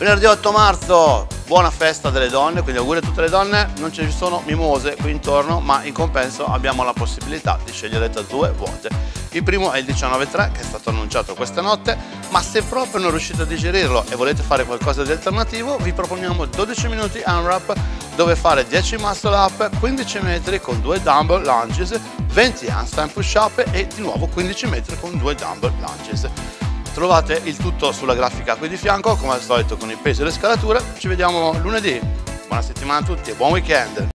Venerdì 8 marzo, buona festa delle donne, quindi auguri a tutte le donne. Non ci sono mimose qui intorno, ma in compenso abbiamo la possibilità di scegliere da 2 volte. Il primo è il 19.3 che è stato annunciato questa notte, ma se proprio non riuscite a digerirlo e volete fare qualcosa di alternativo, vi proponiamo 12 minuti unwrap dove fare 10 muscle up, 15 metri con 2 dumbbell lunges, 20 handstand push up e di nuovo 15 metri con 2 dumbbell lunges. Trovate il tutto sulla grafica qui di fianco, come al solito con i pesi e le scalature. Ci vediamo lunedì. Buona settimana a tutti e buon weekend!